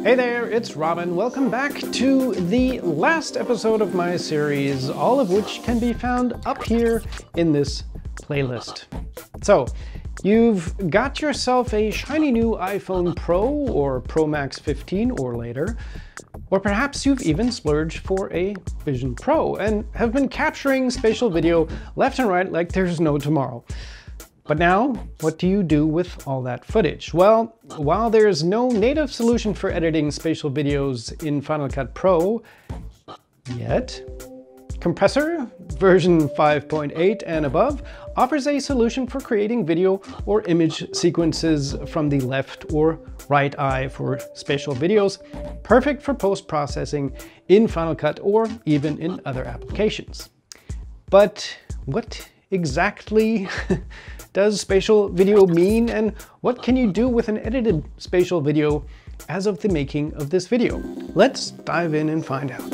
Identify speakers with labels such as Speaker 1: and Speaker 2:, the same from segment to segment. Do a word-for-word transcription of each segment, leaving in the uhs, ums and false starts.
Speaker 1: Hey there, it's Robin. Welcome back to the last episode of my series, all of which can be found up here in this playlist. So, you've got yourself a shiny new iPhone Pro or Pro Max fifteen or later, or perhaps you've even splurged for a Vision Pro and have been capturing spatial video left and right like there's no tomorrow. But now, what do you do with all that footage? Well, while there's no native solution for editing spatial videos in Final Cut Pro yet, Compressor version five point eight and above offers a solution for creating video or image sequences from the left or right eye for spatial videos, perfect for post-processing in Final Cut or even in other applications. But what exactly does spatial video mean, and what can you do with an edited spatial video as of the making of this video? Let's dive in and find out.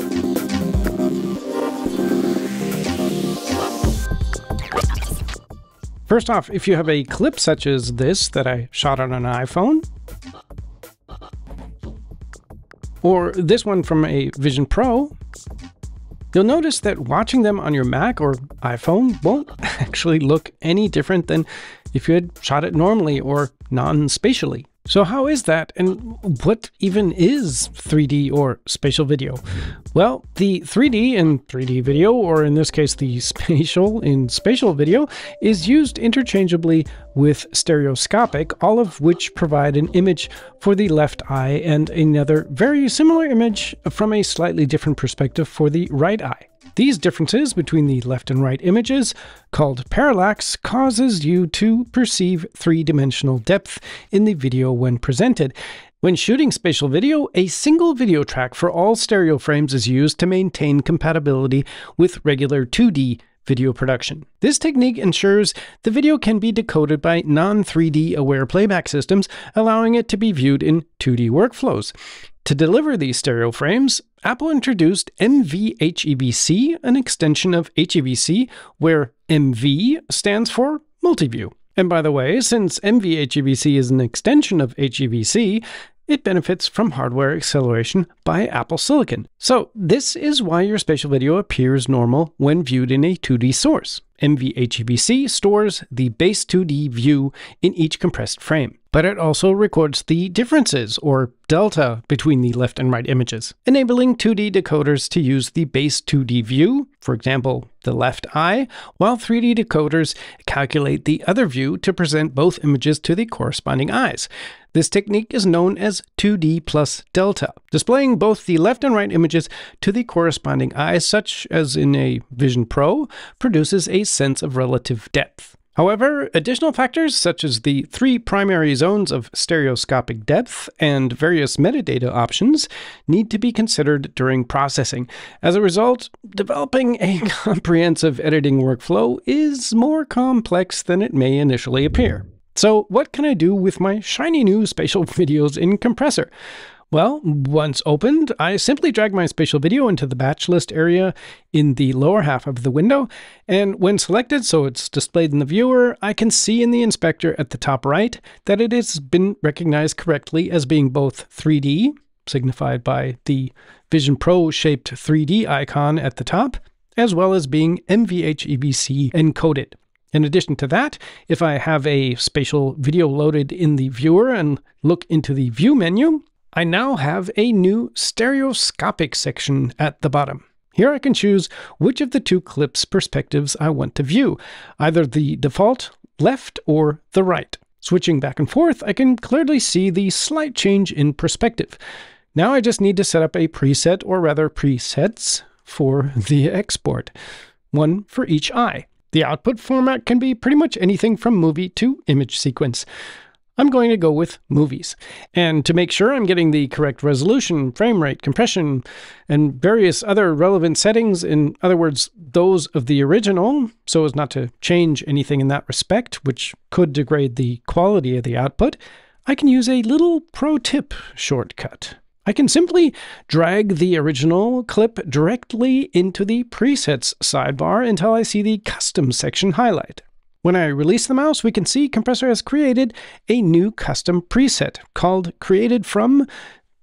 Speaker 1: First off, if you have a clip such as this that I shot on an iPhone, or this one from a Vision Pro, you'll notice that watching them on your Mac or iPhone won't actually look any different than if you had shot it normally or non-spatially. So how is that, and what even is three D or spatial video? Well, the three D in three D video, or in this case the spatial in spatial video, is used interchangeably with stereoscopic, all of which provide an image for the left eye and another very similar image from a slightly different perspective for the right eye. These differences between the left and right images, called parallax, causes you to perceive three-dimensional depth in the video when presented. When shooting spatial video, a single video track for all stereo frames is used to maintain compatibility with regular two D video production. This technique ensures the video can be decoded by non three D aware playback systems, allowing it to be viewed in two D workflows. To deliver these stereo frames, Apple introduced M V H E V C, an extension of H E V C, where M V stands for multi-view. And by the way, since M V H E V C is an extension of H E V C, it benefits from hardware acceleration by Apple Silicon. So this is why your spatial video appears normal when viewed in a two D source. M V H E V C stores the base two D view in each compressed frame, but it also records the differences, or delta, between the left and right images, enabling two D decoders to use the base two D view, for example, the left eye, while three D decoders calculate the other view to present both images to the corresponding eyes. This technique is known as two D plus delta, displaying both the left and right images to the corresponding eyes, such as in a Vision Pro, produces a sense of relative depth. However, additional factors such as the three primary zones of stereoscopic depth and various metadata options need to be considered during processing. As a result, developing a comprehensive editing workflow is more complex than it may initially appear. So what can I do with my shiny new spatial videos in Compressor? Well, once opened, I simply drag my spatial video into the batch list area in the lower half of the window, and when selected so it's displayed in the viewer, I can see in the inspector at the top right that it has been recognized correctly as being both three D, signified by the Vision Pro shaped three D icon at the top, as well as being M V H E V C encoded. In addition to that, if I have a spatial video loaded in the viewer and look into the view menu, I now have a new stereoscopic section at the bottom. Here I can choose which of the two clips perspectives I want to view, either the default left or the right. Switching back and forth, I can clearly see the slight change in perspective. Now I just need to set up a preset, or rather presets, for the export, one for each eye. The output format can be pretty much anything from movie to image sequence. I'm going to go with movies. And to make sure I'm getting the correct resolution, frame rate, compression, and various other relevant settings, in other words, those of the original, so as not to change anything in that respect, which could degrade the quality of the output, I can use a little pro tip shortcut. I can simply drag the original clip directly into the presets sidebar until I see the custom section highlight. When I release the mouse, we can see Compressor has created a new custom preset called Created From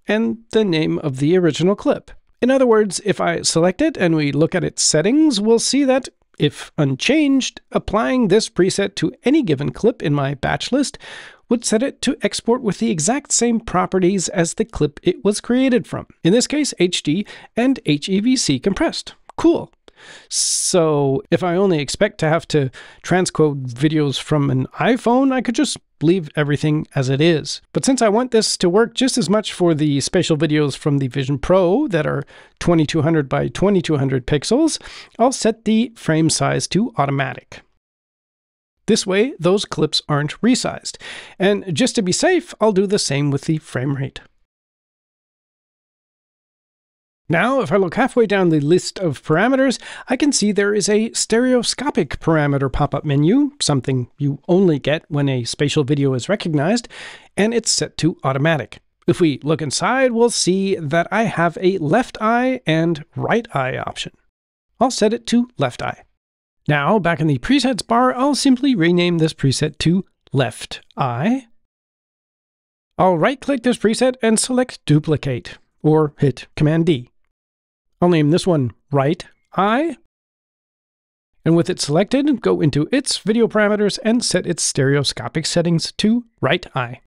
Speaker 1: and the name of the original clip. In other words, if I select it and we look at its settings, we'll see that, if unchanged, applying this preset to any given clip in my batch list would set it to export with the exact same properties as the clip it was created from. In this case, H D and H E V C compressed. Cool. So if I only expect to have to transcode videos from an iPhone, I could just leave everything as it is. But since I want this to work just as much for the spatial videos from the Vision Pro that are twenty-two hundred by twenty-two hundred pixels, I'll set the frame size to automatic. This way, those clips aren't resized. And just to be safe, I'll do the same with the frame rate. Now, if I look halfway down the list of parameters, I can see there is a stereoscopic parameter pop-up menu, something you only get when a spatial video is recognized, and it's set to automatic. If we look inside, we'll see that I have a left eye and right eye option. I'll set it to left eye. Now, back in the presets bar, I'll simply rename this preset to left eye. I'll right-click this preset and select duplicate, or hit Command D. I'll name this one right eye, and with it selected, go into its video parameters and set its stereoscopic settings to right eye.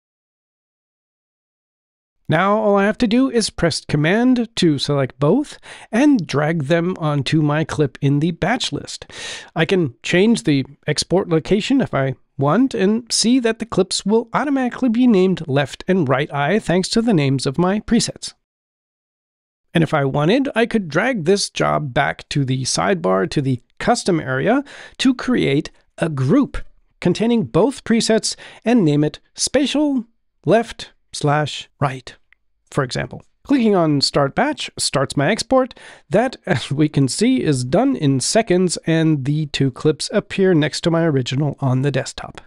Speaker 1: Now all I have to do is press Command to select both and drag them onto my clip in the batch list. I can change the export location if I want and see that the clips will automatically be named left and right eye thanks to the names of my presets. And if I wanted, I could drag this job back to the sidebar to the custom area to create a group containing both presets and name it spatial left slash right, for example. Clicking on Start Batch starts my export. That, as we can see, is done in seconds, and the two clips appear next to my original on the desktop.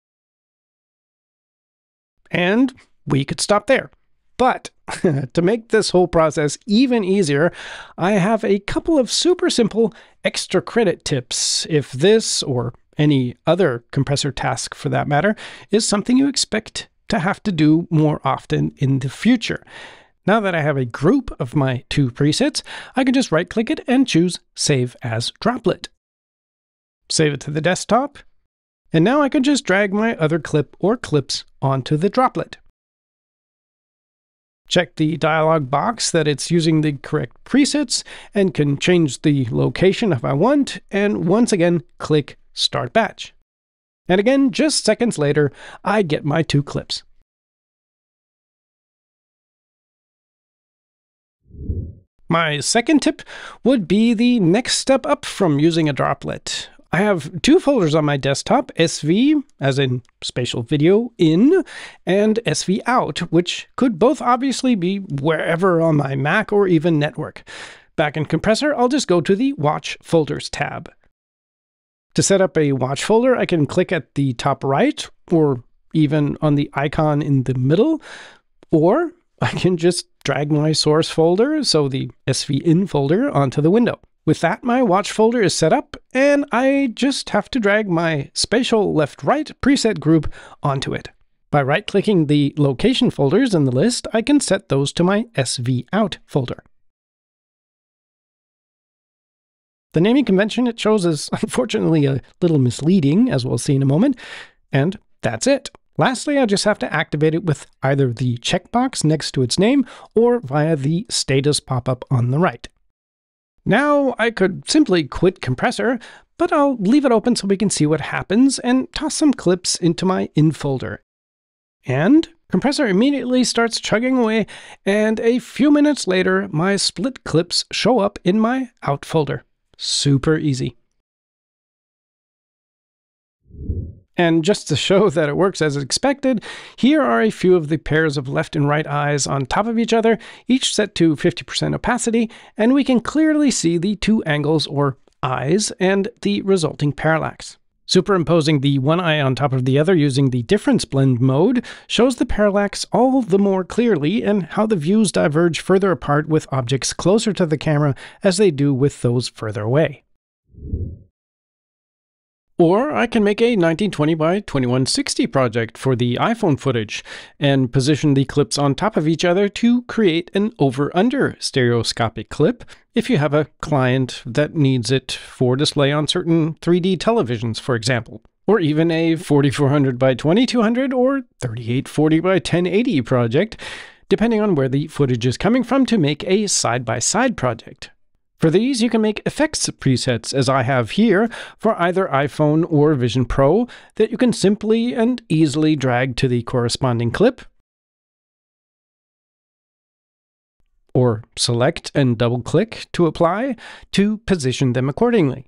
Speaker 1: And we could stop there. But to make this whole process even easier, I have a couple of super simple extra credit tips if this, or any other compressor task for that matter, is something you expect to have to do more often in the future. Now that I have a group of my two presets, I can just right-click it and choose Save as Droplet. Save it to the desktop, and now I can just drag my other clip or clips onto the droplet. Check the dialog box that it's using the correct presets and can change the location if I want, and once again click Start Batch. And again, just seconds later, I get my two clips. My second tip would be the next step up from using a droplet. I have two folders on my desktop, S V, as in spatial video, in, and S V out, which could both obviously be wherever on my Mac or even network. Back in Compressor, I'll just go to the Watch Folders tab. To set up a watch folder, I can click at the top right, or even on the icon in the middle, or I can just drag my source folder, so the S V in folder, onto the window. With that, my watch folder is set up, and I just have to drag my spatial left-right preset group onto it. By right-clicking the location folders in the list, I can set those to my S V out folder. The naming convention it shows is unfortunately a little misleading, as we'll see in a moment, and that's it. Lastly, I just have to activate it with either the checkbox next to its name or via the status pop-up on the right. Now, I could simply quit Compressor, but I'll leave it open so we can see what happens and toss some clips into my in folder. And Compressor immediately starts chugging away, and a few minutes later, my split clips show up in my out folder. Super easy. And just to show that it works as expected, here are a few of the pairs of left and right eyes on top of each other, each set to fifty percent opacity, and we can clearly see the two angles or eyes and the resulting parallax. Superimposing the one eye on top of the other using the difference blend mode shows the parallax all the more clearly and how the views diverge further apart with objects closer to the camera as they do with those further away. Or I can make a nineteen twenty by twenty-one sixty project for the iPhone footage and position the clips on top of each other to create an over-under stereoscopic clip if you have a client that needs it for display on certain three D televisions, for example. Or even a forty-four hundred by twenty-two hundred or thirty-eight forty by ten eighty project, depending on where the footage is coming from, to make a side-by-side project. For these, you can make effects presets, as I have here, for either iPhone or Vision Pro, that you can simply and easily drag to the corresponding clip, or select and double-click to apply to position them accordingly.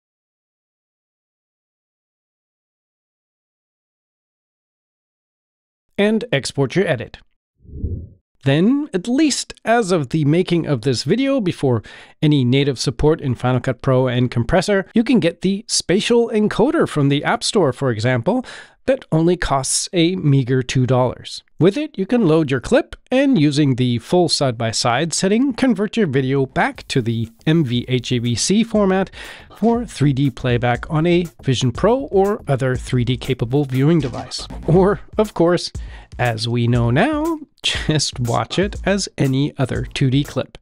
Speaker 1: And export your edit. Then, at least as of the making of this video, before any native support in Final Cut Pro and Compressor, you can get the spatial encoder from the App Store, for example, that only costs a meager two dollars. With it, you can load your clip and, using the full side-by-side setting, convert your video back to the M V H A V C format for three D playback on a Vision Pro or other three D capable viewing device. Or, of course, as we know now, just watch it as any other two D clip.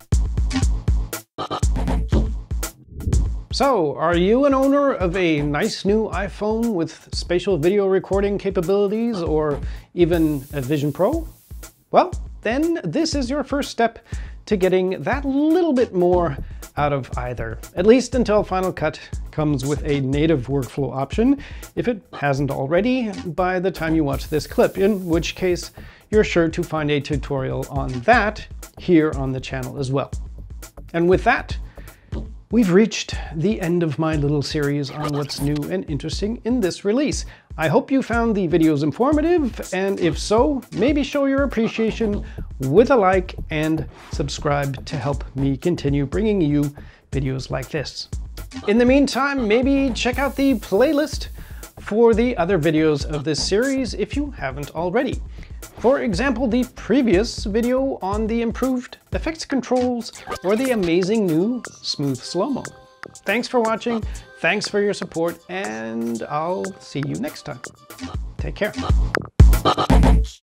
Speaker 1: So, are you an owner of a nice new iPhone with spatial video recording capabilities, or even a Vision Pro? Well, then this is your first step to getting that little bit more out of either, at least until Final Cut comes with a native workflow option, if it hasn't already by the time you watch this clip, in which case you're sure to find a tutorial on that here on the channel as well. And with that, we've reached the end of my little series on what's new and interesting in this release. I hope you found the videos informative, and if so, maybe show your appreciation with a like and subscribe to help me continue bringing you videos like this. In the meantime, maybe check out the playlist for the other videos of this series if you haven't already. For example, the previous video on the improved effects controls or the amazing new smooth slow-mo. Thanks for watching, thanks for your support, and I'll see you next time. Take care.